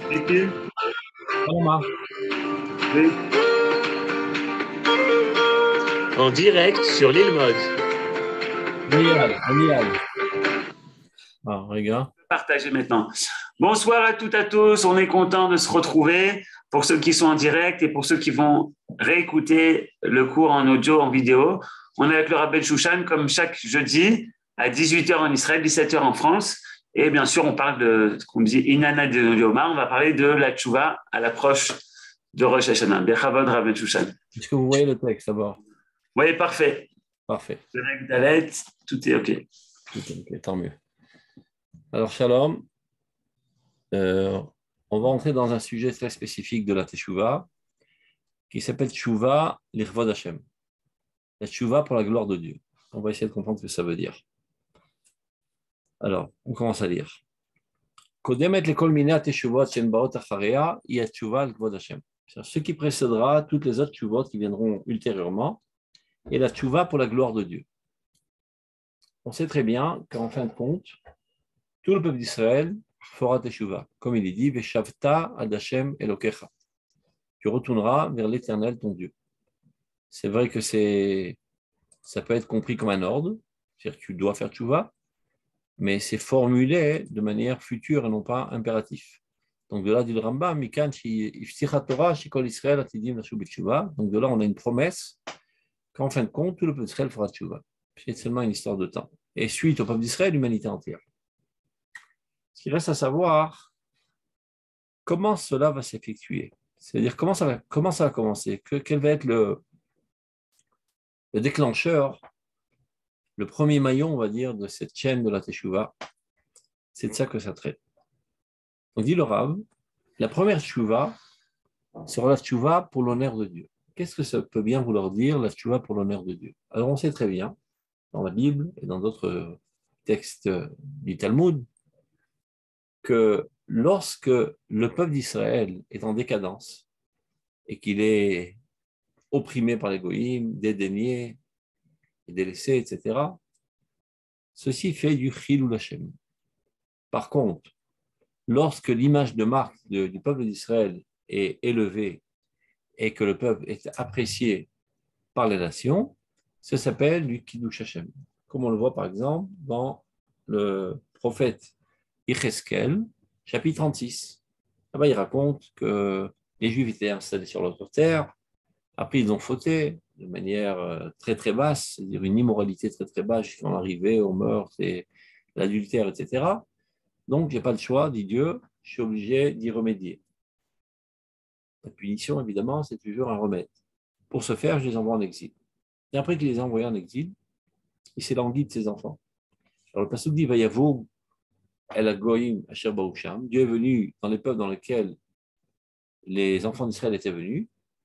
Véhicule. Paloma. Oui. En direct sur l'île Mode. On y est. Ah, regarde. Partager maintenant. Bonsoir à toutes et à tous. On est content de se retrouver pour ceux qui sont en direct et pour ceux qui vont réécouter le cours en audio, en vidéo. On est avec le Rabbi Shushan comme chaque jeudi à 18h en Israël, 17h en France. Et bien sûr, on parle de ce qu'on dit Inana de Yoma. On va parler de la tchouva à l'approche de Rosh Hashanah. Bechavod Rabbi Shushan. Est-ce que vous voyez le texte d'abord? Oui, parfait. Parfait. Le règle d'Alet, tout est OK. Ok, tant mieux. Alors, Shalom, on va entrer dans un sujet très spécifique de la Teshuvah qui s'appelle Teshuvah l'Irvod Hashem. La Teshuvah pour la gloire de Dieu. On va essayer de comprendre ce que ça veut dire. Alors, on commence à lire. Kodemet lekol mina teshuvot shen baot acharea hi teshuvah l'Irvod Hashem. Ce qui précédera toutes les autres teshuvot qui viendront ultérieurement et la teshuvah pour la gloire de Dieu. On sait très bien qu'en fin de compte, tout le peuple d'Israël fera teshuvah. Comme il est dit, Veshavta ad Hashem Elokecha. Tu retourneras vers l'Éternel, ton Dieu. C'est vrai que ça peut être compris comme un ordre, c'est-à-dire que tu dois faire teshuvah, mais c'est formulé de manière future et non pas impératif. Donc de là, dit le Rambam, Mikan Ifticha Torah, Shikol Israël, Atidim Lashu B'Teshuvah. Donc de là, on a une promesse qu'en fin de compte, tout le peuple d'Israël fera teshuvah. C'est seulement une histoire de temps. Et suite au peuple d'Israël, l'humanité entière. Ce qui reste à savoir, comment cela va s'effectuer. C'est-à-dire comment ça va commencer, quel va être le déclencheur, le premier maillon, on va dire, de cette chaîne de la Teshuvah. C'est de ça que ça traite. Donc dit le Rav, la première Teshuvah sera la Teshuvah pour l'honneur de Dieu. Qu'est-ce que ça peut bien vouloir dire, la Teshuvah pour l'honneur de Dieu? Alors on sait très bien, dans la Bible et dans d'autres textes du Talmud, que lorsque le peuple d'Israël est en décadence et qu'il est opprimé par les goïms, dédaigné, délaissé, etc., ceci fait du chilul Hashem. Par contre, lorsque l'image de marque du peuple d'Israël est élevée et que le peuple est apprécié par les nations, ça s'appelle du kiddush Hashem. Comme on le voit par exemple dans le prophète Yecheskel, chapitre 36. Là-bas, il raconte que les Juifs étaient installés sur l'autre terre. Après, ils ont fauté de manière très très basse, c'est-à-dire une immoralité très très basse jusqu'à l'arrivée au meurtre et l'adultère, etc. Donc, je n'ai pas le choix, dit Dieu, je suis obligé d'y remédier. La punition, évidemment, c'est toujours un remède. Pour ce faire, je les envoie en exil. Et après qu'il les a envoyés en exil, il s'est langui de ses enfants. Alors, le passage dit Vayavo el Goïm Asher Baoucham. Dieu est venu dans les peuples dans lesquels les enfants d'Israël étaient venus.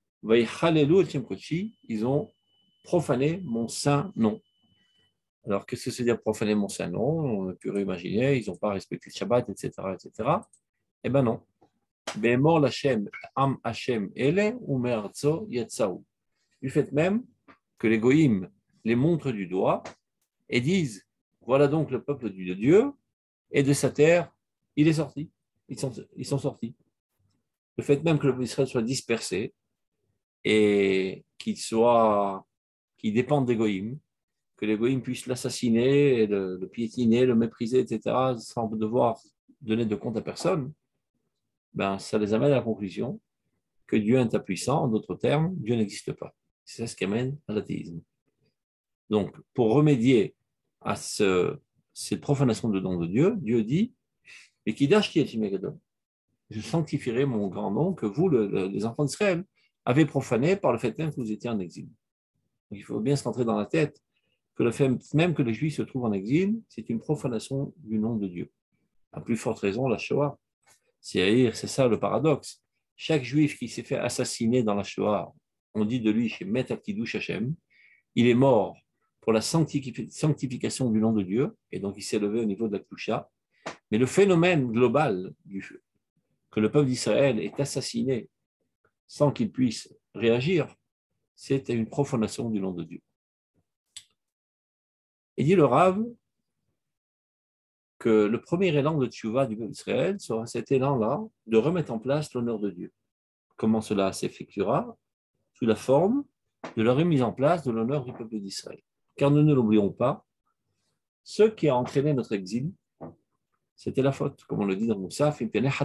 Ils ont profané mon saint nom. Alors, qu'est-ce que c'est dire profaner mon saint nom? On a pu réimaginer, ils n'ont pas respecté le Shabbat, etc., etc. Eh bien non. Bémor l'Hachem, Am Hachem, Ele, ou Merzo, Yetsaou. Du fait même que les goïms les montrent du doigt et disent voilà donc le peuple de Dieu, et de sa terre, il est sorti. Ils sont sortis. Le fait même que le peuple d'Israël soit dispersé, et qu'il dépende des goïms, que les goïms puissent l'assassiner, le piétiner, le mépriser, etc., sans devoir donner de compte à personne, ben, ça les amène à la conclusion que Dieu est impuissant, en d'autres termes, Dieu n'existe pas. C'est ce qui amène à l'athéisme. Donc, pour remédier à cette profanation de nom de Dieu, Dieu dit « Je sanctifierai mon grand nom que vous, les enfants d'Israël, avez profané par le fait même que vous étiez en exil. » Il faut bien se rentrer dans la tête que le fait même que les Juifs se trouvent en exil, c'est une profanation du nom de Dieu. À plus forte raison, la Shoah. C'est ça le paradoxe. Chaque Juif qui s'est fait assassiner dans la Shoah, on dit de lui chez Met Kiddush Hashem, il est mort pour la sanctification du nom de Dieu, et donc il s'est levé au niveau de la Kdusha. Mais le phénomène global que le peuple d'Israël est assassiné sans qu'il puisse réagir, c'est une profanation du nom de Dieu. Et dit le Rav que le premier élan de Tchouva du peuple d'Israël sera cet élan-là de remettre en place l'honneur de Dieu. Comment cela s'effectuera? Sous la forme de la remise en place de l'honneur du peuple d'Israël. Car nous ne l'oublions pas, ce qui a entraîné notre exil, c'était la faute, comme on le dit dans Moussaf,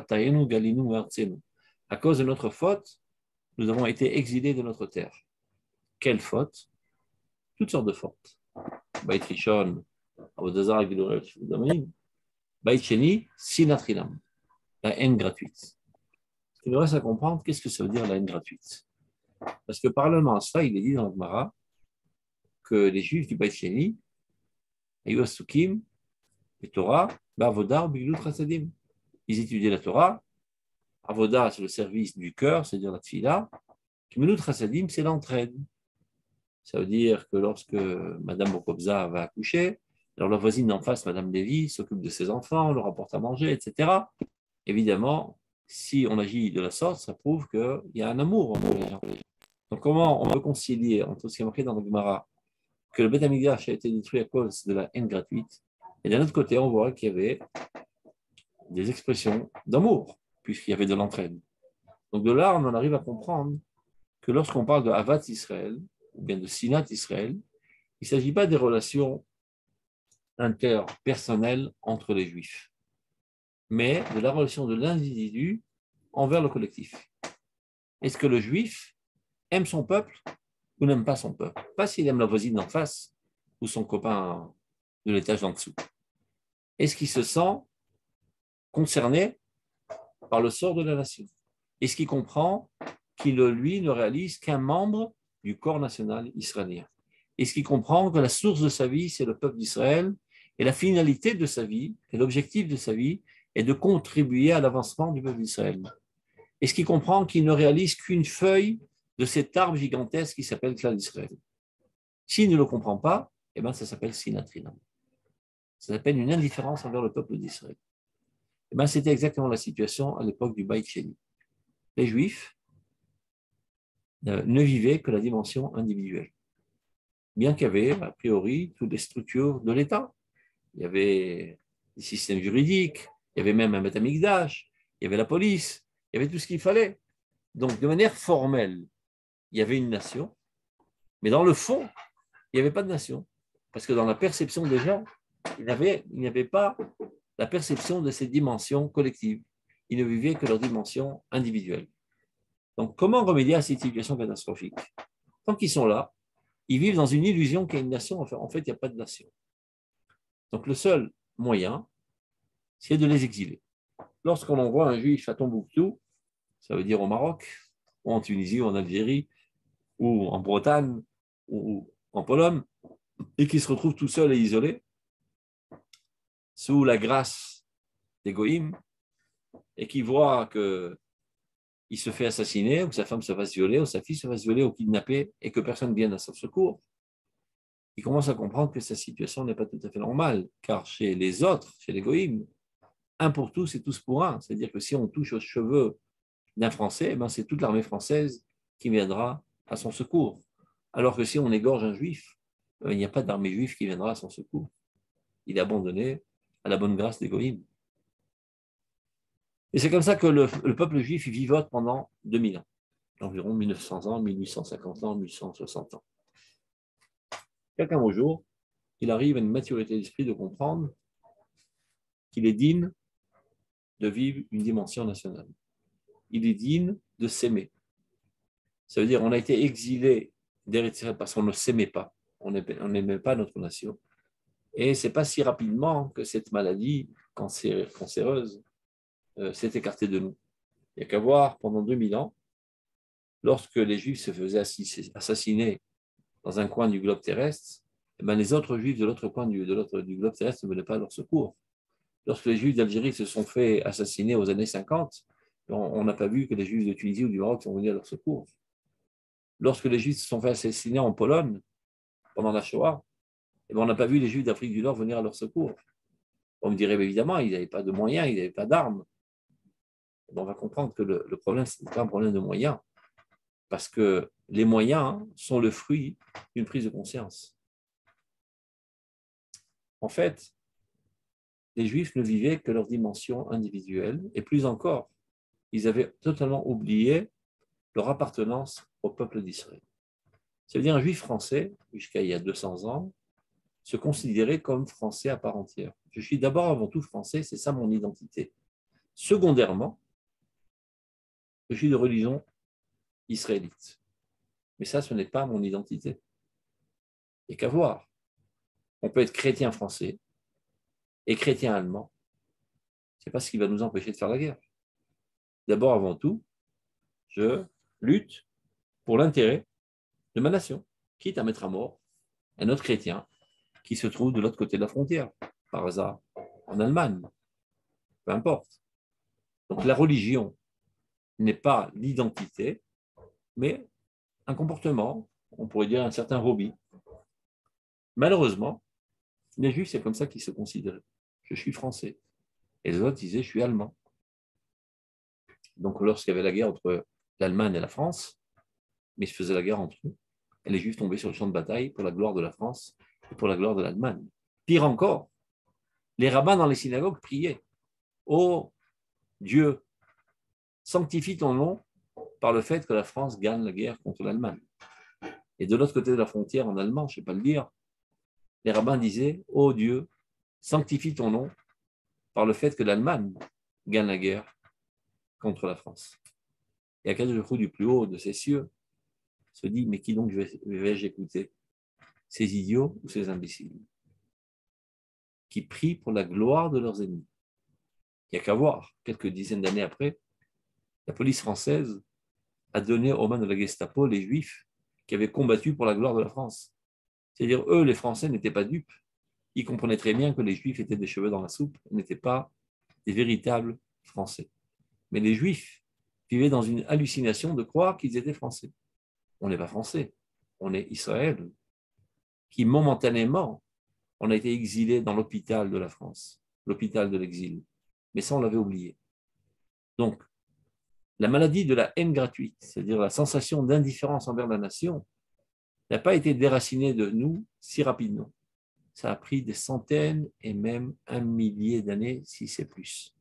à cause de notre faute, nous avons été exilés de notre terre. Quelle faute? Toutes sortes de fautes. Beit Rishon, Avodazar, Gidoret, Beit Sheni, Sinatrinam, la haine gratuite. Il nous reste à comprendre qu'est-ce que ça veut dire la haine gratuite. Parce que parallèlement à ça, il est dit dans le Gemara que les Juifs du Beit Sheni, Ayu Asukim, et Torah, Avodah, Biglut Chassadim. Ils étudiaient la Torah. Avodah, c'est le service du cœur, c'est-à-dire la tfila. Biglut Chassadim, c'est l'entraide. Ça veut dire que lorsque Madame Bokobza va accoucher, alors la voisine d'en face, Madame Lévy, s'occupe de ses enfants, leur apporte à manger, etc. Évidemment, si on agit de la sorte, ça prouve qu'il y a un amour entre les gens. Donc, comment on peut concilier entre ce qui est marqué dans le Gemara, que le Beth Amikdash a été détruit à cause de la haine gratuite, et d'un autre côté, on voit qu'il y avait des expressions d'amour, puisqu'il y avait de l'entraide. Donc, de là, on en arrive à comprendre que lorsqu'on parle de Havat Israël, ou bien de Sinat Israël, il ne s'agit pas des relations interpersonnelles entre les Juifs, mais de la relation de l'individu envers le collectif. Est-ce que le Juif aime son peuple ou n'aime pas son peuple? Pas s'il aime la voisine d'en face ou son copain de l'étage en dessous. Est-ce qu'il se sent concerné par le sort de la nation? Est-ce qu'il comprend qu'il, lui, ne réalise qu'un membre du corps national israélien? Est-ce qu'il comprend que la source de sa vie, c'est le peuple d'Israël, et la finalité de sa vie, et l'objectif de sa vie, est de contribuer à l'avancement du peuple d'Israël? Est-ce qu'il comprend qu'il ne réalise qu'une feuille de cet arbre gigantesque qui s'appelle Klal d'Israël? S'il ne le comprend pas, eh bien, ça s'appelle Sinatrinam. Ça s'appelle une indifférence envers le peuple d'Israël. Eh bien, c'était exactement la situation à l'époque du Beit Sheni. Les Juifs ne vivaient que la dimension individuelle. Bien qu'il y avait, a priori, toutes les structures de l'État. Il y avait des systèmes juridiques, il y avait même un Beth Amikdash, il y avait la police, il y avait tout ce qu'il fallait. Donc, de manière formelle, il y avait une nation, mais dans le fond, il n'y avait pas de nation. Parce que dans la perception des gens, il n'y avait pas la perception de ces dimensions collectives. Ils ne vivaient que leur dimension individuelle. Donc, comment remédier à cette situation catastrophique? Tant qu'ils sont là, ils vivent dans une illusion qu'il y a une nation. En fait, il n'y a pas de nation. Donc, le seul moyen, c'est de les exiler. Lorsqu'on envoie un juif à Tombouctou, ça veut dire au Maroc, ou en Tunisie, ou en Algérie, ou en Bretagne, ou en Pologne, et qui se retrouve tout seul et isolé, sous la grâce des goïms, et qui voit qu'il se fait assassiner, ou que sa femme se fasse violer, ou sa fille se fasse violer, ou kidnapper, et que personne ne vienne à son secours, il commence à comprendre que sa situation n'est pas tout à fait normale, car chez les autres, chez les goïms, un pour tous et tous pour un. C'est-à-dire que si on touche aux cheveux d'un Français, ben c'est toute l'armée française qui viendra à son secours. Alors que si on égorge un juif, il n'y a pas d'armée juive qui viendra à son secours. Il est abandonné à la bonne grâce des goïms. Et c'est comme ça que le peuple juif vivote pendant 2000 ans, environ 1900 ans, 1850 ans, 1160 ans. Quelqu'un au jour, il arrive à une maturité d'esprit de comprendre qu'il est digne de vivre une dimension nationale. Il est digne de s'aimer. Ça veut dire qu'on a été exilé d'Érythrée parce qu'on ne s'aimait pas, on n'aimait pas notre nation. Et ce n'est pas si rapidement que cette maladie cancéreuse s'est écartée de nous. Il n'y a qu'à voir, pendant 2000 ans, lorsque les Juifs se faisaient assassiner dans un coin du globe terrestre, eh bien, les autres Juifs de l'autre coin du globe terrestre ne venaient pas à leur secours. Lorsque les Juifs d'Algérie se sont fait assassiner aux années 50, on n'a pas vu que les Juifs de Tunisie ou du Maroc sont venus à leur secours. Lorsque les Juifs se sont fait assassiner en Pologne, pendant la Shoah, eh bien, on n'a pas vu les Juifs d'Afrique du Nord venir à leur secours. On me dirait, évidemment, ils n'avaient pas de moyens, ils n'avaient pas d'armes. On va comprendre que le problème, ce n'est pas un problème de moyens, parce que les moyens sont le fruit d'une prise de conscience. En fait, les Juifs ne vivaient que leur dimension individuelle, et plus encore, ils avaient totalement oublié leur appartenance au peuple d'Israël. Ça veut dire un Juif français, jusqu'à il y a 200 ans, se considérait comme français à part entière. Je suis d'abord avant tout français, c'est ça mon identité. Secondairement, je suis de religion israélite. Mais ça, ce n'est pas mon identité. Il n'y a qu'à voir. On peut être chrétien français et chrétien allemand. Ce n'est pas ce qui va nous empêcher de faire la guerre. D'abord, avant tout, je lutte pour l'intérêt de ma nation, quitte à mettre à mort un autre chrétien qui se trouve de l'autre côté de la frontière, par hasard, en Allemagne. Peu importe. Donc la religion n'est pas l'identité, mais un comportement, on pourrait dire un certain hobby. Malheureusement, les Juifs, c'est comme ça qu'ils se considéraient. Je suis français. Et les autres disaient, je suis allemand. Donc lorsqu'il y avait la guerre entre l'Allemagne et la France, mais ils se faisaient la guerre entre eux, et les Juifs tombaient sur le champ de bataille pour la gloire de la France et pour la gloire de l'Allemagne. Pire encore, les rabbins dans les synagogues priaient, « Oh Dieu, sanctifie ton nom par le fait que la France gagne la guerre contre l'Allemagne. » Et de l'autre côté de la frontière, en allemand, je ne sais pas le dire, les rabbins disaient, « Oh Dieu, sanctifie ton nom par le fait que l'Allemagne gagne la guerre contre la France. » Et Akadosh Baruch Hu du plus haut de ses cieux se dit, mais qui donc vais-je écouter? Ces idiots ou ces imbéciles qui prient pour la gloire de leurs ennemis? Il n'y a qu'à voir, quelques dizaines d'années après, la police française a donné aux mains de la Gestapo les Juifs qui avaient combattu pour la gloire de la France. C'est-à-dire, eux, les Français, n'étaient pas dupes. Ils comprenaient très bien que les Juifs étaient des cheveux dans la soupe, n'étaient pas des véritables Français. Mais les Juifs vivaient dans une hallucination de croire qu'ils étaient Français. On n'est pas Français, on est Israël, qui momentanément, on a été exilé dans l'hôpital de la France, l'hôpital de l'exil. Mais ça, on l'avait oublié. Donc, la maladie de la haine gratuite, c'est-à-dire la sensation d'indifférence envers la nation, n'a pas été déracinée de nous si rapidement. Ça a pris des centaines et même un millier d'années, si c'est plus.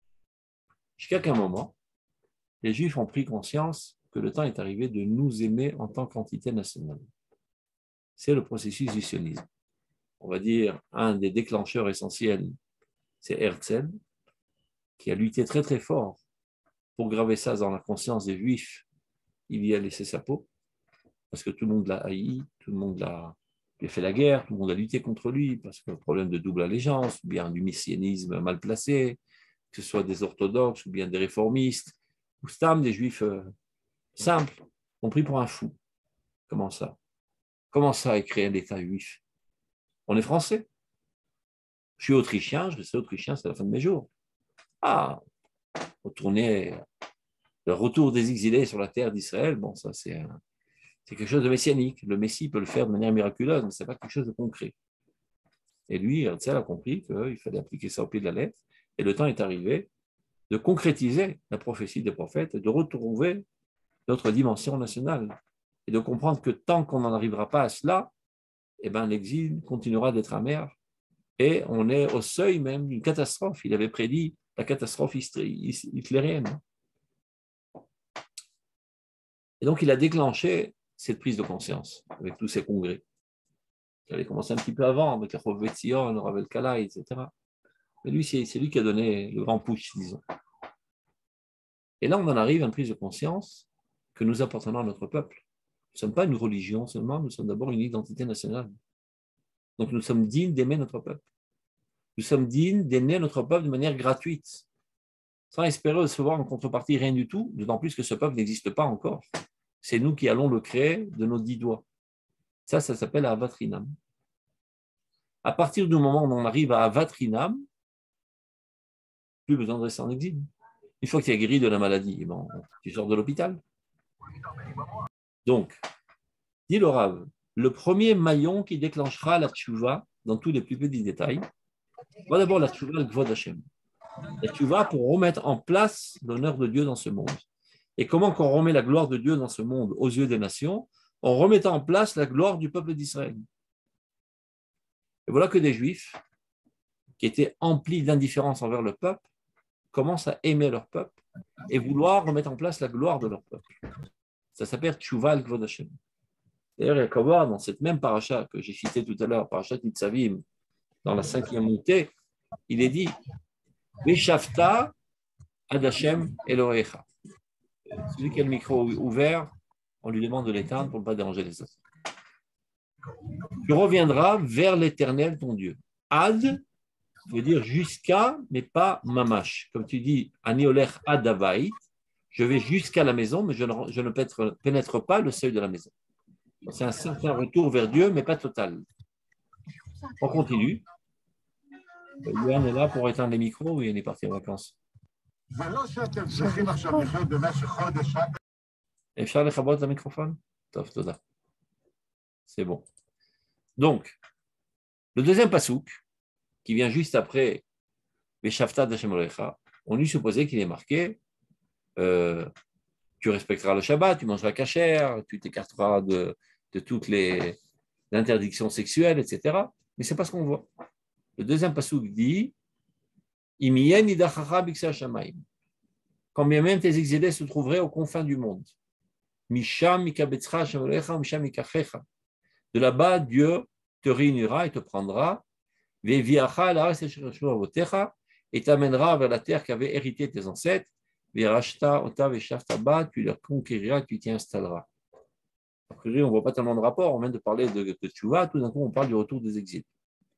Jusqu'à qu'un moment, les Juifs ont pris conscience que le temps est arrivé de nous aimer en tant qu'entité nationale. C'est le processus du sionisme. On va dire, un des déclencheurs essentiels, c'est Herzl, qui a lutté très très fort pour graver ça dans la conscience des Juifs. Il y a laissé sa peau, parce que tout le monde l'a haï, tout le monde lui a fait la guerre, tout le monde a lutté contre lui, parce que le problème de double allégeance, ou bien du messianisme mal placé, que ce soit des orthodoxes, ou bien des réformistes, ou stam, des Juifs simples, ont pris pour un fou. Comment ça? Comment ça créer un État juif? On est français. Je suis autrichien, je reste autrichien, c'est la fin de mes jours. Ah, retourner, le retour des exilés sur la terre d'Israël, bon, ça c'est quelque chose de messianique. Le Messie peut le faire de manière miraculeuse, mais ce n'est pas quelque chose de concret. Et lui, Herzl a compris qu'il fallait appliquer ça au pied de la lettre, et le temps est arrivé de concrétiser la prophétie des prophètes, de retrouver notre dimension nationale, et de comprendre que tant qu'on n'en arrivera pas à cela, eh ben, l'exil continuera d'être amer, et on est au seuil même d'une catastrophe. Il avait prédit la catastrophe hitlérienne. Et donc, il a déclenché cette prise de conscience avec tous ces congrès. Il avait commencé un petit peu avant, avec la Chov Tzion, le Rav Elkala, etc. Mais lui, c'est lui qui a donné le grand push, disons. Et là, on en arrive à une prise de conscience que nous appartenons à notre peuple. Nous ne sommes pas une religion seulement, nous sommes d'abord une identité nationale. Donc, nous sommes dignes d'aimer notre peuple. Nous sommes dignes d'aimer notre peuple de manière gratuite, sans espérer recevoir en contrepartie rien du tout, d'autant plus que ce peuple n'existe pas encore. C'est nous qui allons le créer de nos 10 doigts. Ça s'appelle Ahavat Rinam. À partir du moment où on arrive à Ahavat Rinam, plus besoin de rester en exil. Une fois que tu es guéri de la maladie, bon, tu sors de l'hôpital. Donc, dit le Rav, le premier maillon qui déclenchera la tchouva dans tous les plus petits détails, va d'abord la tchouva, le Kvod Hashem. La tchouva pour remettre en place l'honneur de Dieu dans ce monde. Et comment qu'on remet la gloire de Dieu dans ce monde aux yeux des nations? En remettant en place la gloire du peuple d'Israël. Et voilà que des Juifs qui étaient emplis d'indifférence envers le peuple, commencent à aimer leur peuple et vouloir remettre en place la gloire de leur peuple. Ça s'appelle Tchouva al-Kvod Hashem. D'ailleurs, il y a qu'à voir dans cette même paracha que j'ai citée tout à l'heure, parachat Nitzavim, dans la 5e montée, il est dit Veshavta ad Hashem Elohecha. Celui qui a le micro ouvert, on lui demande de l'éteindre pour ne pas déranger les autres. Tu reviendras vers l'Éternel ton Dieu. Ad veut dire jusqu'à, mais pas mamash. Comme tu dis, Ani olech ad havait, je vais jusqu'à la maison, mais je ne pénètre pas le seuil de la maison. C'est un certain retour vers Dieu, mais pas total. On continue. Yohan est là pour éteindre les micros ou il est parti en vacances? אפשר לכבות את המיקרופון? טוב, תודה. C'est bon. Donc, le deuxième pasouk, qui vient juste après Veshavta d'Hashem Elohecha, on lui supposait qu'il est marqué tu respecteras le Shabbat, tu mangeras kasher, tu t'écarteras de toutes les interdictions sexuelles, etc. Mais ce n'est pas ce qu'on voit. Le deuxième pasouk dit Imiyen idachacha biksa shamayim. Quand bien même tes exilés se trouveraient aux confins du monde. Misham mikabetzcha Hashem Elohecha, misham mikachecha. De là-bas, Dieu te réunira et te prendra, et t'amènera vers la terre qu'avaient hérité tes ancêtres, tu la conquériras, tu t'y installeras. A priori, on ne voit pas tellement de rapport, on vient de parler de Tchouva, tout d'un coup on parle du retour des exils.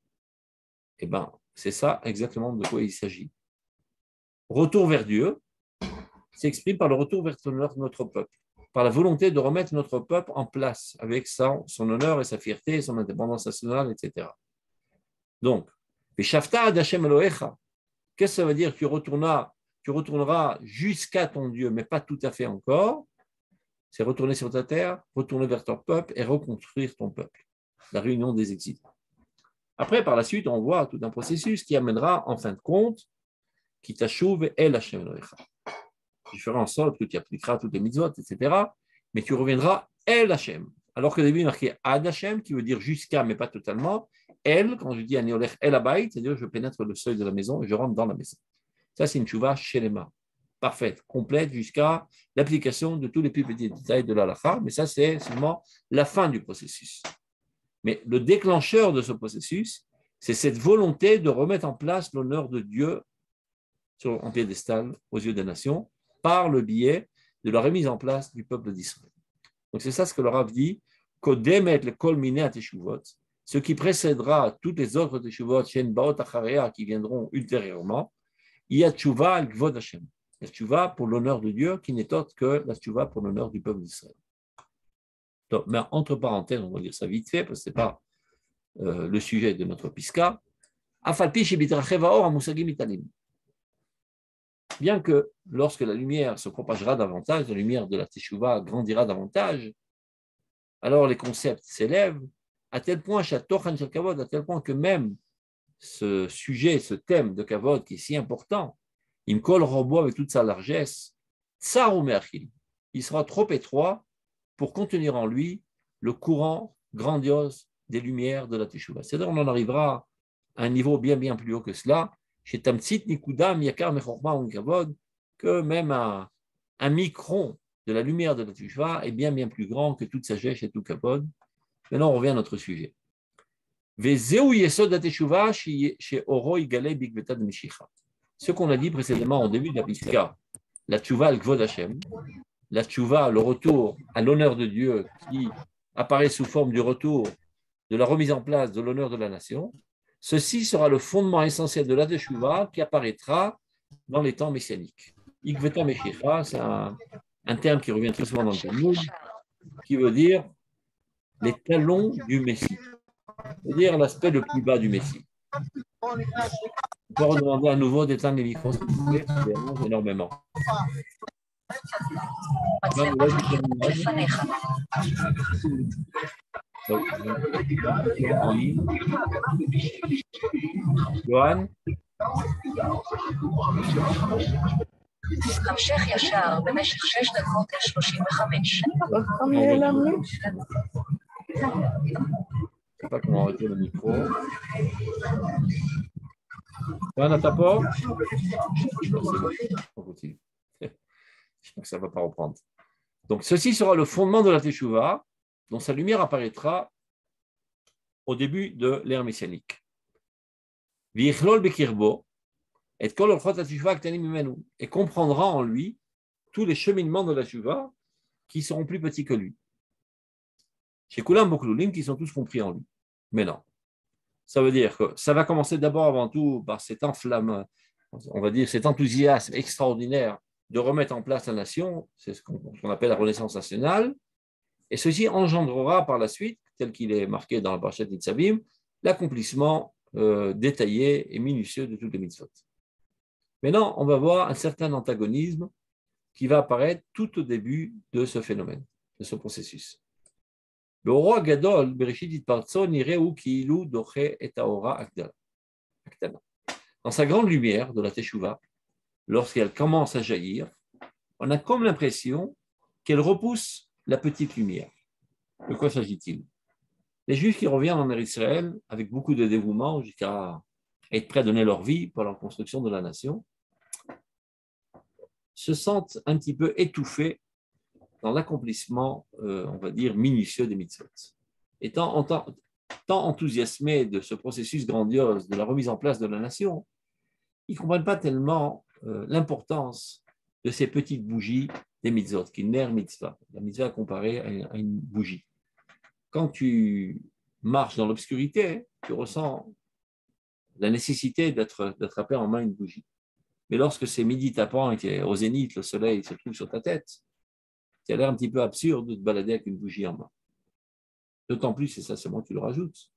Eh bien, c'est ça exactement de quoi il s'agit. Retour vers Dieu s'exprime par le retour vers notre peuple, par la volonté de remettre notre peuple en place avec son honneur et sa fierté, son indépendance nationale, etc. Donc, Veshavta ad Hashem Elohecha, qu'est-ce que ça veut dire? Tu retourneras jusqu'à ton Dieu, mais pas tout à fait encore. C'est retourner sur ta terre, retourner vers ton peuple et reconstruire ton peuple. La réunion des exils. Après, par la suite, on voit tout un processus qui amènera, en fin de compte, qui t'achouve El Hashem Elohecha. Tu feras en sorte que tu appliqueras toutes les mitzvot, etc. Mais tu reviendras El Hashem. Alors que au début, il est marqué Ad Hashem, qui veut dire jusqu'à, mais pas totalement. El, quand je dis Ani olech el habayit, c'est-à-dire je pénètre le seuil de la maison et je rentre dans la maison. Ça, c'est une tchouva shelema, parfaite, complète, jusqu'à l'application de tous les plus petits détails de l'halakha. Mais ça, c'est seulement la fin du processus. Mais le déclencheur de ce processus, c'est cette volonté de remettre en place l'honneur de Dieu en piédestal aux yeux des nations par le biais de la remise en place du peuple d'Israël. Donc c'est ça ce que le Rav dit, Kodemet le kol minei teshuvot, ce qui précédera toutes les autres teshuvot shen baot acharya qui viendront ultérieurement, il y a teshuvah al kvod Hashem, la teshuvah pour l'honneur de Dieu qui n'est autre que la teshuvah pour l'honneur du peuple d'Israël. Donc, mais entre parenthèses, on va dire ça vite fait parce que ce n'est pas le sujet de notre piska. Afalpi shebitrachev haor hamusagim italim. Bien que lorsque la lumière se propagera davantage, la lumière de la Teshuvah grandira davantage, alors les concepts s'élèvent à tel point, à tel point que même ce sujet, ce thème de Kavod qui est si important, il me colle robot avec toute sa largesse, il sera trop étroit pour contenir en lui le courant grandiose des lumières de la Teshuvah. C'est-à-dire qu'on en arrivera à un niveau bien plus haut que cela, chez Tamtsit Nikudam Yakar Mechorma Unkavod, que même un micron de la lumière de la Teshuvah est bien plus grand que toute sagesse et tout Kavod. Maintenant, on revient à notre sujet. Ce qu'on a dit précédemment au début de la Piska, la Teshuvah al-Kvod Hashem, la Teshuvah, le retour à l'honneur de Dieu qui apparaît sous forme du retour de la remise en place de l'honneur de la nation. Ceci sera le fondement essentiel de la Teshuvah qui apparaîtra dans les temps messianiques. Ikveta Meshicha, c'est un terme qui revient très souvent dans le Talmud, qui veut dire les talons du Messie, c'est-à-dire l'aspect le plus bas du Messie. On peut redemander à nouveau d'éteindre les micros, s'il vous plaît, ça dérange énormément. En ligne. Yohan. המשך ישר במשך 6 דקות 35. Je ne sais pas comment arrêter le micro. On a ta porte. C'est bon, on continue. Je pense que ça ne va pas reprendre. Donc, ceci sera le fondement de la Teshuvah, dont sa lumière apparaîtra au début de l'ère messianique. V'yichlol bekirbo, et kol orchot ha-teshuvah aktanim mimenu, et comprendra en lui tous les cheminements de la Teshuvah qui seront plus petits que lui. Chez Kulam Boklulim, qui sont tous compris en lui. Mais non. Ça veut dire que ça va commencer d'abord avant tout par cet enflamme, on va dire cet enthousiasme extraordinaire de remettre en place la nation, c'est ce qu'on appelle la Renaissance nationale, et ceci engendrera par la suite, tel qu'il est marqué dans la Parashat Nitzavim, l'accomplissement détaillé et minutieux de toutes les mitzvot. Maintenant, on va voir un certain antagonisme qui va apparaître tout au début de ce phénomène, de ce processus. Le roi Gadol, Bereshit Itpartso, Nireu Kiilu Doche et Aora Aktana. Dans sa grande lumière de la Teshuvah, lorsqu'elle commence à jaillir, on a comme l'impression qu'elle repousse la petite lumière. De quoi s'agit-il? Les Juifs qui reviennent en Israël avec beaucoup de dévouement jusqu'à être prêts à donner leur vie pour la construction de la nation, se sentent un petit peu étouffés dans l'accomplissement, on va dire, minutieux des mitzvot. Étant tant enthousiasmés de ce processus grandiose de la remise en place de la nation, ils ne comprennent pas tellement l'importance de ces petites bougies des mitzvot, qui n'est mitzvah. La mitzvah comparée à une bougie. Quand tu marches dans l'obscurité, tu ressens la nécessité d'attraper en main une bougie. Mais lorsque c'est midi tapant et qu'au zénith, le soleil se trouve sur ta tête, ça a l'air un petit peu absurde de te balader avec une bougie en main. D'autant plus, et ça c'est moi qui le rajoute,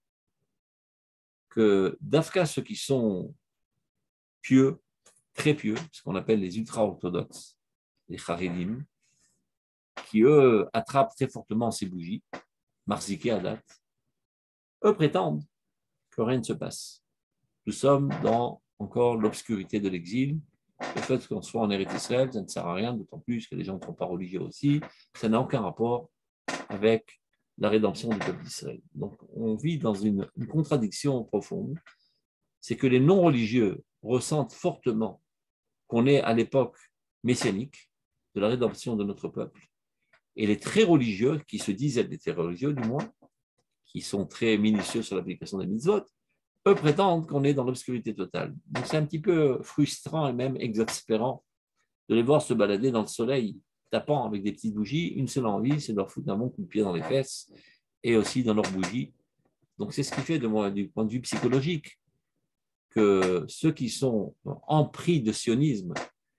que d'Afka, ceux qui sont pieux, très pieux, ce qu'on appelle les ultra-orthodoxes, les Haredim, qui eux attrapent très fortement ces bougies, marziké à date, eux prétendent que rien ne se passe. Nous sommes dans encore l'obscurité de l'exil. Le fait qu'on soit en Eretz Israël, ça ne sert à rien, d'autant plus que les gens ne sont pas religieux aussi. Ça n'a aucun rapport avec la rédemption du peuple d'Israël. Donc, on vit dans une contradiction profonde. C'est que les non-religieux ressentent fortement qu'on est à l'époque messianique de la rédemption de notre peuple. Et les très religieux, qui se disent être des très religieux du moins, qui sont très minutieux sur l'application des mitzvot, eux prétendent qu'on est dans l'obscurité totale. Donc c'est un petit peu frustrant et même exaspérant de les voir se balader dans le soleil, tapant avec des petites bougies. Une seule envie, c'est de leur foutre un bon coup de pied dans les fesses et aussi dans leurs bougies. Donc c'est ce qui fait, du point de vue psychologique, que ceux qui sont empris de sionisme,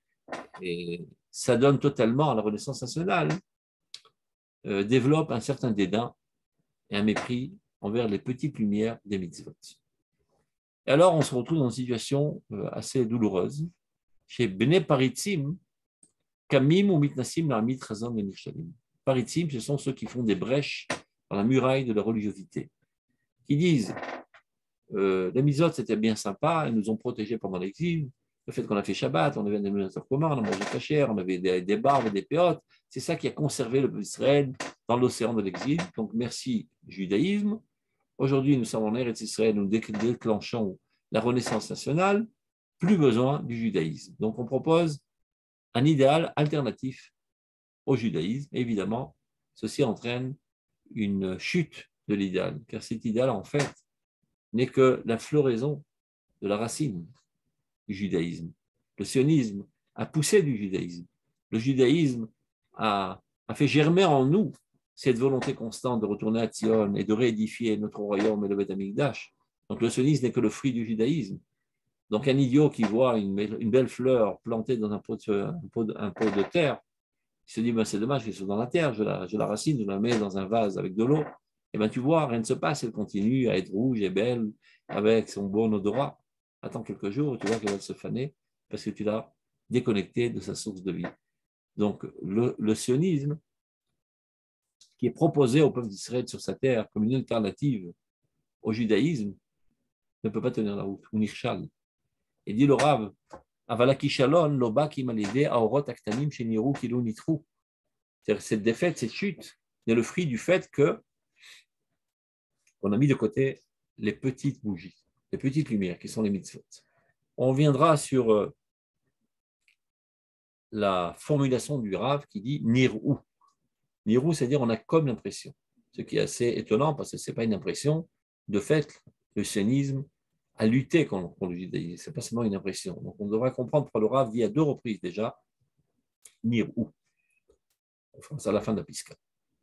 et ça donne totalement à la Renaissance nationale, développent un certain dédain et un mépris envers les petites lumières des mitzvot. Et alors, on se retrouve dans une situation assez douloureuse. Chez Bnei Paritzim, Kamim ou Mitnasim Laramit Chazon et Nirshalim. Paritzim, ce sont ceux qui font des brèches dans la muraille de la religiosité, qui disent les mitzvot, c'était bien sympa, ils nous ont protégés pendant l'exil. Le fait qu'on a fait Shabbat, on avait des nourritures communs, on a mangé kasher, on avait des barbes, des péotes. C'est ça qui a conservé le peuple d'Israël dans l'océan de l'exil. Donc, merci, judaïsme. Aujourd'hui, nous sommes en Eretz Israël, nous déclenchons la Renaissance nationale, plus besoin du judaïsme. Donc, on propose un idéal alternatif au judaïsme. Évidemment, ceci entraîne une chute de l'idéal, car cet idéal, en fait, n'est que la floraison de la racine du judaïsme. Le sionisme a poussé du judaïsme. Le judaïsme a fait germer en nous cette volonté constante de retourner à Tzion et de réédifier notre royaume et le Beth Amikdash. Donc le sionisme n'est que le fruit du judaïsme. Donc un idiot qui voit une belle fleur plantée dans un pot de terre, il se dit ben, c'est dommage qu'elle soit dans la terre, je la racine, je la mets dans un vase avec de l'eau. Et bien tu vois, rien ne se passe, elle continue à être rouge et belle avec son bon odorat. Attends quelques jours, tu vois qu'elle va se faner parce que tu l'as déconnectée de sa source de vie. Donc le sionisme, qui est proposé au peuple d'Israël sur sa terre comme une alternative au judaïsme, ne peut pas tenir la route, ou nirshal. Et dit le Rav, cette défaite, cette chute, est le fruit du fait qu'on a mis de côté les petites bougies, les petites lumières qui sont les mitzvot. on viendra sur la formulation du Rav qui dit Nirou. Nirou, c'est-à-dire on a comme l'impression. Ce qui est assez étonnant parce que ce n'est pas une impression. De fait, le sionisme a lutté contre le judaïsme. Ce n'est pas seulement une impression. Donc on devrait comprendre pourquoi le Rav dit à 2 reprises déjà Nirou. On fera ça à la fin de la Pisca.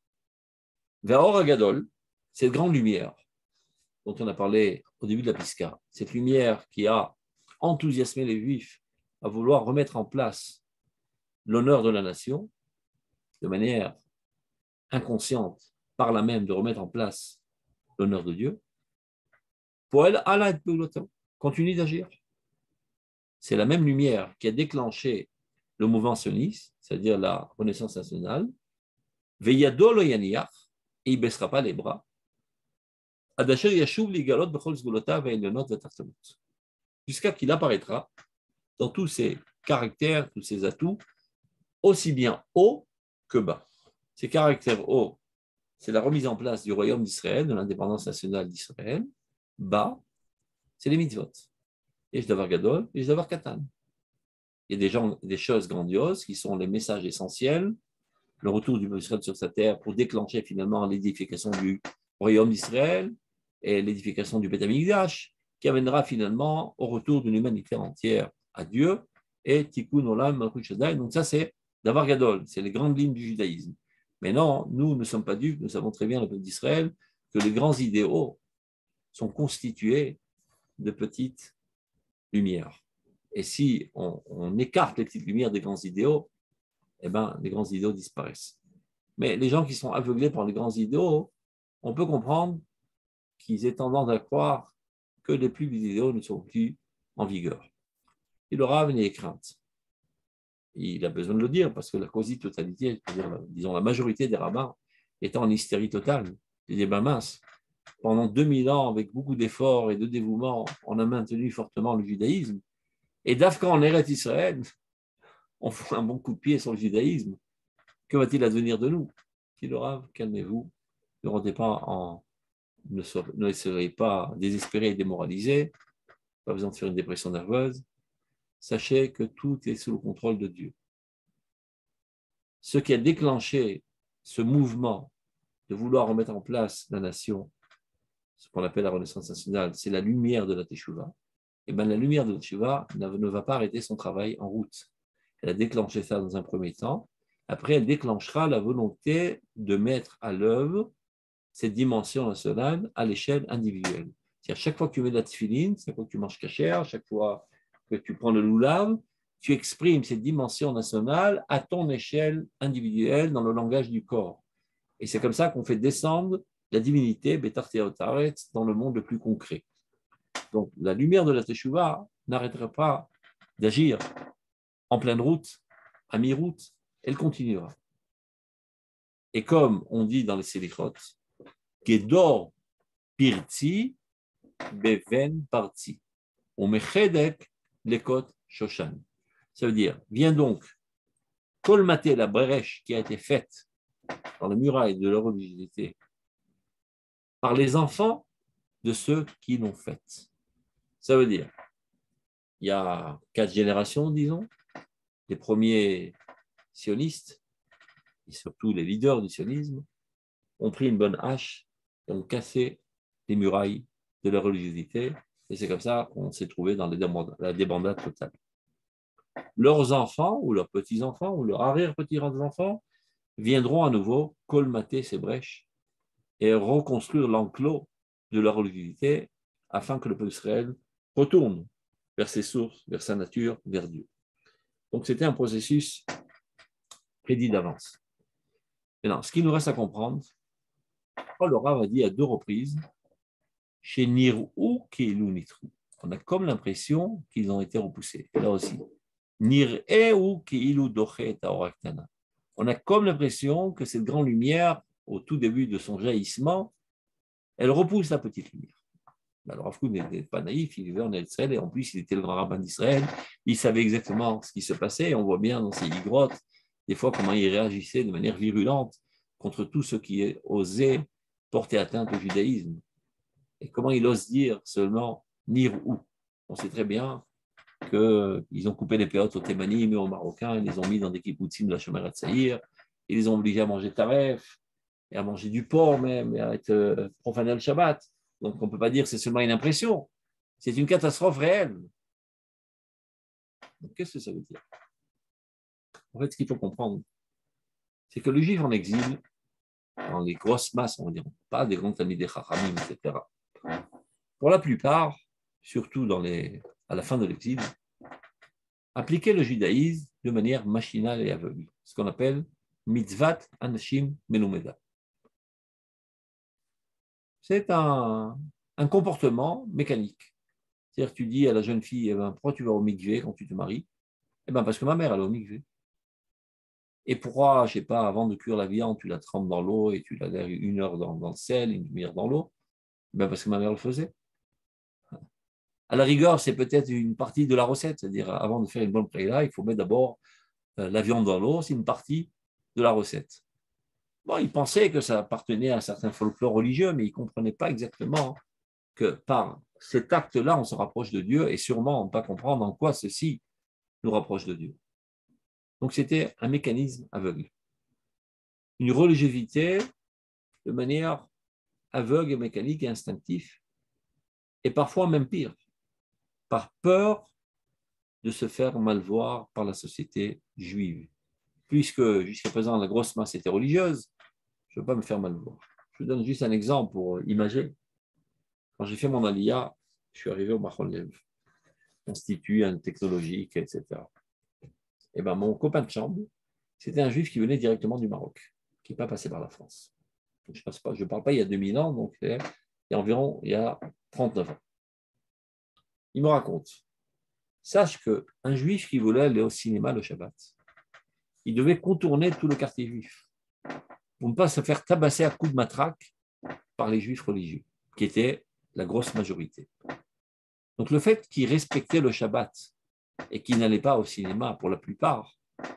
Vers Or Agadol, cette grande lumière dont on a parlé au début de la Pisca, cette lumière qui a enthousiasmé les Juifs à vouloir remettre en place l'honneur de la nation, de manière inconsciente, par là même de remettre en place l'honneur de Dieu, pour elle, Allah continue d'agir. C'est la même lumière qui a déclenché le mouvement sioniste, c'est-à-dire la Renaissance nationale, Veyado lo yaniach, et il ne baissera pas les bras, Adasher yashuv ligalot bechol sgulota ve'elionot ve'tartamot, jusqu'à qu'il apparaîtra dans tous ses caractères, tous ses atouts, aussi bien haut que bas. Ces caractères hauts, c'est la remise en place du royaume d'Israël, de l'indépendance nationale d'Israël. Bas, c'est les mitzvot. Et je davar gadol, et je davar katan. Il y a des choses grandioses qui sont les messages essentiels, le retour du peuple d'Israël sur sa terre pour déclencher finalement l'édification du royaume d'Israël et l'édification du Beth Amikdash, qui amènera finalement au retour d'une humanité entière à Dieu et Tikkun Olam Malchut Shaddai. Donc ça, c'est davar gadol, c'est les grandes lignes du judaïsme. Mais non, nous ne sommes pas dupes, nous savons très bien, le peuple d'Israël, que les grands idéaux sont constitués de petites lumières. Et si on écarte les petites lumières des grands idéaux, eh ben, les grands idéaux disparaissent. Mais les gens qui sont aveuglés par les grands idéaux, on peut comprendre qu'ils aient tendance à croire que les plus petits idéaux ne sont plus en vigueur. Il aura des craintes. Il a besoin de le dire parce que la quasi-totalité, disons la majorité des rabbins, étant en hystérie totale, il dit ben mince, pendant 2000 ans, avec beaucoup d'efforts et de dévouement, on a maintenu fortement le judaïsme. Et d'Afghan en Eretz Israël, on fout un bon coup de pied sur le judaïsme. Que va-t-il advenir de nous? Dit le Rav, calmez-vous, ne rendez pas ne serez pas désespérés et démoralisés, pas besoin de faire une dépression nerveuse. Sachez que tout est sous le contrôle de Dieu. Ce qui a déclenché ce mouvement de vouloir remettre en place la nation, ce qu'on appelle la Renaissance nationale, c'est la lumière de la Teshuvah. Et bien la lumière de la Teshuvah ne va pas arrêter son travail en route. Elle a déclenché ça dans un premier temps. Après, elle déclenchera la volonté de mettre à l'œuvre cette dimension nationale à l'échelle individuelle. C'est-à-dire, chaque fois que tu mets de la tefilin, chaque fois que tu manges kasher, chaque fois que tu prends le lulav, tu exprimes cette dimension nationale à ton échelle individuelle dans le langage du corps. Et c'est comme ça qu'on fait descendre la divinité, Betar Theotaret, dans le monde le plus concret. Donc, la lumière de la Teshuvah n'arrêtera pas d'agir en pleine route, à mi-route, elle continuera. Et comme on dit dans les Selichot, Gedor Pirti Beven Parti, Omechedek Lekot Shoshan. Ça veut dire, viens donc colmater la brèche qui a été faite dans les murailles de leur religiosité par les enfants de ceux qui l'ont faite. Ça veut dire, il y a 4 générations, disons, les premiers sionistes, et surtout les leaders du sionisme, ont pris une bonne hache et ont cassé les murailles de leur religiosité. Et c'est comme ça qu'on s'est trouvé dans la débandade totale. Leurs enfants, ou leurs petits-enfants, ou leurs arrière-petits-enfants, viendront à nouveau colmater ces brèches et reconstruire l'enclos de leur religiosité afin que le peuple d'Israël retourne vers ses sources, vers sa nature, vers Dieu. Donc c'était un processus prédit d'avance. Maintenant, ce qu'il nous reste à comprendre, Paul le Rav a dit à 2 reprises, chez Nirou Keilu Nitrou. On a comme l'impression qu'ils ont été repoussés. Là aussi, Nir'eu Keilu Dochet Aoraktana. On a comme l'impression que cette grande lumière, au tout début de son jaillissement, elle repousse la petite lumière. Alors, Rav Kook n'était pas naïf, il vivait en Israël et en plus, il était le grand rabbin d'Israël. Il savait exactement ce qui se passait. On voit bien dans ses grottes, des fois, comment il réagissait de manière virulente contre tout ce qui osait porter atteinte au judaïsme. Et comment il ose dire seulement Nirou. On sait très bien qu'ils ont coupé les péotes aux Thémanim et aux Marocains, ils les ont mis dans des kibbutzim de la Shomer HaTzaïr, ils les ont obligés à manger taref, et à manger du porc même, et à être profanés le Shabbat. Donc on ne peut pas dire que c'est seulement une impression, c'est une catastrophe réelle. Donc qu'est-ce que ça veut dire? En fait, ce qu'il faut comprendre, c'est que le juif en exil, dans les grosses masses, on va dire, pas des grands amis des Chachamim, etc. Pour la plupart, surtout à la fin de l'exil, appliquaient le judaïsme de manière machinale et aveugle, ce qu'on appelle mitzvat anashim melumeda. C'est un comportement mécanique. C'est-à-dire que tu dis à la jeune fille, eh ben, pourquoi tu vas au mikvé quand tu te maries? Eh ben, parce que ma mère, elle est au mikvé. Et pourquoi, je ne sais pas, avant de cuire la viande, tu la trempes dans l'eau et tu la laisses 1 heure dans le sel, 1 demi-heure dans l'eau? Eh ben, parce que ma mère le faisait. À la rigueur, c'est peut-être une partie de la recette. C'est-à-dire, avant de faire une bonne préla, il faut mettre d'abord la viande dans l'eau. C'est une partie de la recette. Bon, ils pensaient que ça appartenait à un certain folklore religieux, mais ils ne comprenaient pas exactement que par cet acte-là, on se rapproche de Dieu et sûrement ne pas comprendre en quoi ceci nous rapproche de Dieu. Donc, c'était un mécanisme aveugle. Une religiosité de manière aveugle et mécanique et instinctive, et parfois même pire, par peur de se faire mal voir par la société juive. Puisque jusqu'à présent, la grosse masse était religieuse, je ne veux pas me faire mal voir. Je vous donne juste un exemple pour imager. Quand j'ai fait mon aliyah, je suis arrivé au Machon Lev, institut technologique, etc. Et ben, mon copain de chambre, c'était un juif qui venait directement du Maroc, qui n'est pas passé par la France. Donc, je ne parle pas il y a 2000 ans, donc il y a 39 ans. Il me raconte, sache qu'un juif qui voulait aller au cinéma le Shabbat, il devait contourner tout le quartier juif pour ne pas se faire tabasser à coups de matraque par les juifs religieux, qui étaient la grosse majorité. Donc le fait qu'il respectait le Shabbat et qu'il n'allait pas au cinéma pour la plupart,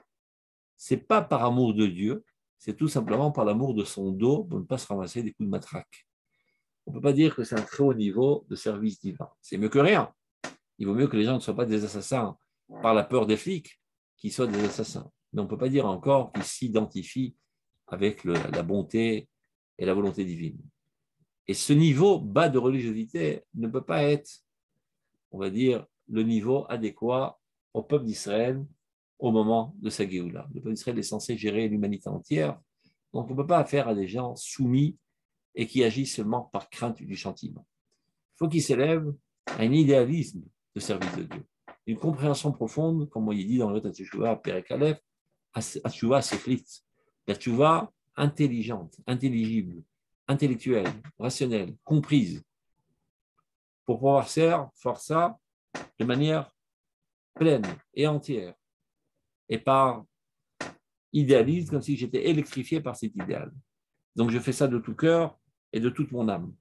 ce n'est pas par amour de Dieu, c'est tout simplement par l'amour de son dos pour ne pas se ramasser des coups de matraque. On ne peut pas dire que c'est un très haut niveau de service divin. C'est mieux que rien. Il vaut mieux que les gens ne soient pas des assassins par la peur des flics qu'ils soient des assassins. Mais on ne peut pas dire encore qu'ils s'identifient avec la bonté et la volonté divine. Et ce niveau bas de religiosité ne peut pas être, on va dire, le niveau adéquat au peuple d'Israël au moment de sa Géoula. Le peuple d'Israël est censé gérer l'humanité entière, donc on ne peut pas affaire à des gens soumis et qui agissent seulement par crainte du châtiment. Il faut qu'ils s'élèvent à un idéalisme de service de Dieu, une compréhension profonde, comme on y dit dans le Teshuvah, Perek Aleph, Teshuvah Sechlit, la Teshuvah intelligente, intelligible, intellectuelle, rationnelle, comprise, pour pouvoir faire ça de manière pleine et entière, et par idéalisme, comme si j'étais électrifié par cet idéal. Donc je fais ça de tout cœur et de toute mon âme.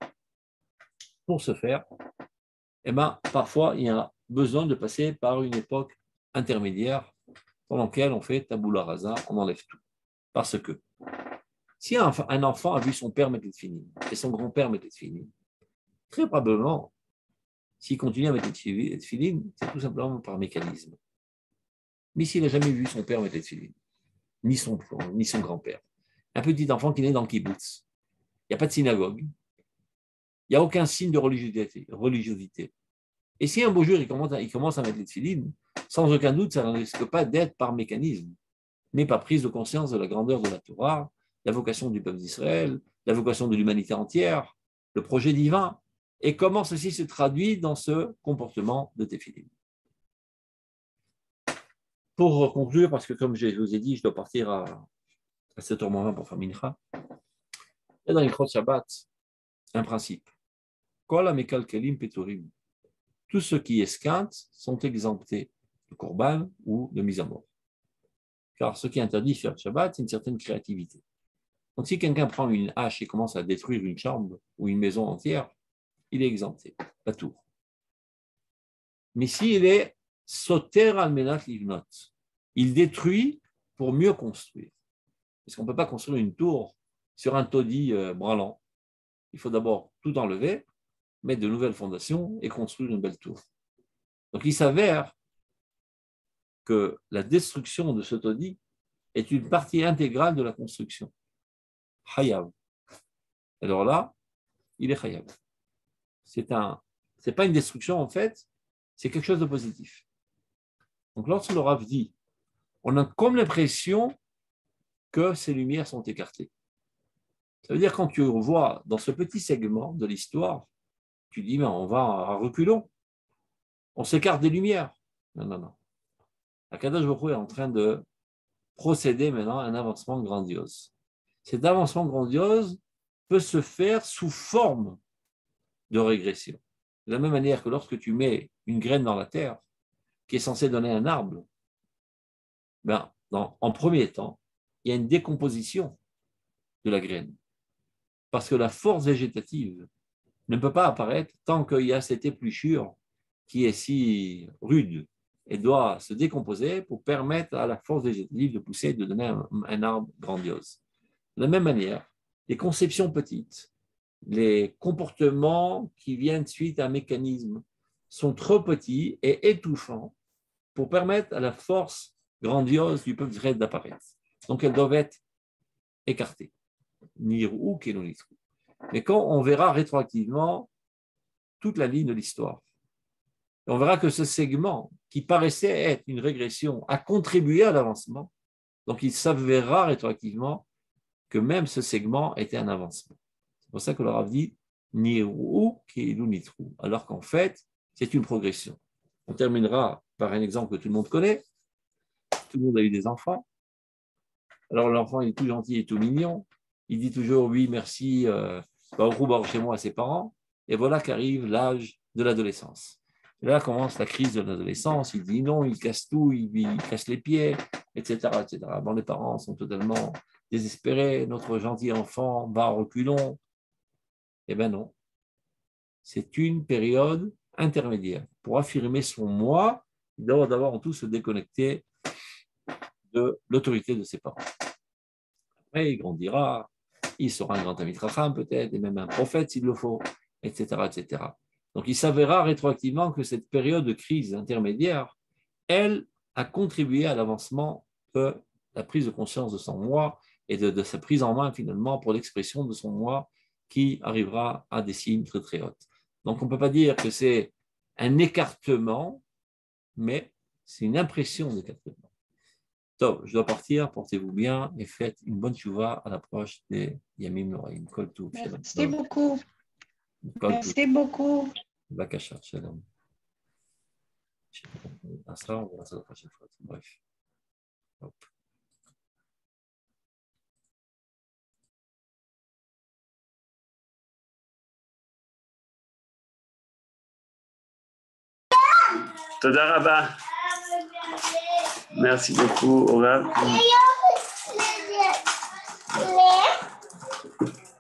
Pour ce faire, eh ben, parfois il y a besoin de passer par une époque intermédiaire pendant laquelle on fait tabula rasa, on enlève tout. Parce que si un enfant a vu son père mettre les tefilin et son grand-père mettre les tefilin, très probablement, s'il continue à mettre les tefilin, c'est tout simplement par mécanisme. Mais s'il n'a jamais vu son père mettre les tefilin, ni son grand-père, un petit enfant qui naît dans le kibbutz, il n'y a pas de synagogue, il n'y a aucun signe de religiosité. Et si un beau jour il commence à mettre les tefilin, sans aucun doute, ça ne risque pas d'être par mécanisme, mais par prise de conscience de la grandeur de la Torah, la vocation du peuple d'Israël, la vocation de l'humanité entière, le projet divin, et comment ceci se traduit dans ce comportement de tefilin. Pour conclure, parce que comme je vous ai dit, je dois partir à 7h20 pour faire mincha, il y a dans les Krot Shabbat un principe. Kol hamekalkelim peturim. Tous ceux qui esquintent sont exemptés de korban ou de mise à mort. Car ce qui interdit faire Shabbat, c'est une certaine créativité. Donc si quelqu'un prend une hache et commence à détruire une chambre ou une maison entière, il est exempté, pas tout. Mais s'il est soter al menat livnot, il détruit pour mieux construire. Parce qu'on ne peut pas construire une tour sur un taudis branlant. Il faut d'abord tout enlever, mettre de nouvelles fondations et construire une belle tour. Donc il s'avère que la destruction de ce taudis est une partie intégrale de la construction. Chayav. Alors là, il est chayav. C'est pas une destruction en fait, c'est quelque chose de positif. Donc lorsque le Rav dit, on a comme l'impression que ces lumières sont écartées. Ça veut dire quand tu vois dans ce petit segment de l'histoire, tu dis, mais on va à reculons, on s'écarte des lumières. Non, non, non. Akadosh Baruch Hu est en train de procéder maintenant à un avancement grandiose. Cet avancement grandiose peut se faire sous forme de régression. De la même manière que lorsque tu mets une graine dans la terre, qui est censée donner un arbre, ben, en premier temps, il y a une décomposition de la graine. Parce que la force végétative ne peut pas apparaître tant qu'il y a cette épluchure qui est si rude et doit se décomposer pour permettre à la force végétative de pousser et de donner un arbre grandiose. De la même manière, les conceptions petites, les comportements qui viennent suite à un mécanisme sont trop petits et étouffants pour permettre à la force grandiose du peuple d'Israël d'apparaître. Donc elles doivent être écartées. Nirou, Kenonitrou. Mais quand on verra rétroactivement toute la ligne de l'histoire, on verra que ce segment qui paraissait être une régression a contribué à l'avancement. Donc il s'avérera rétroactivement que même ce segment était un avancement. C'est pour ça que le Rav dit Nirou Kenonitrou, alors qu'en fait, c'est une progression. On terminera par un exemple que tout le monde connaît. Tout le monde a eu des enfants. Alors l'enfant il est tout gentil et tout mignon. Il dit toujours oui, merci, chez moi à ses parents. Et voilà qu'arrive l'âge de l'adolescence. Et là commence la crise de l'adolescence. Il dit non, il casse tout, il casse les pieds, etc., etc. Bon, les parents sont totalement désespérés. Notre gentil enfant va à reculons. Eh bien non. C'est une période intermédiaire. Pour affirmer son moi, il doit d'abord en tout se déconnecter de l'autorité de ses parents. Après, il grandira, il sera un grand ami Chacham peut-être, et même un prophète s'il le faut, etc., etc. Donc, il s'avérera rétroactivement que cette période de crise intermédiaire, elle a contribué à l'avancement de la prise de conscience de son moi et de sa prise en main finalement pour l'expression de son moi qui arrivera à des cimes très très hautes. Donc, on ne peut pas dire que c'est un écartement, mais c'est une impression d'écartement. Donc, je dois partir, portez-vous bien et faites une bonne tchouva à l'approche des Yamim Noraim. Merci beaucoup. Merci beaucoup. Bakasha, shalom. À ça, on verra ça la prochaine fois. Bref. Hop. Toda Rabba. Merci beaucoup, Aura.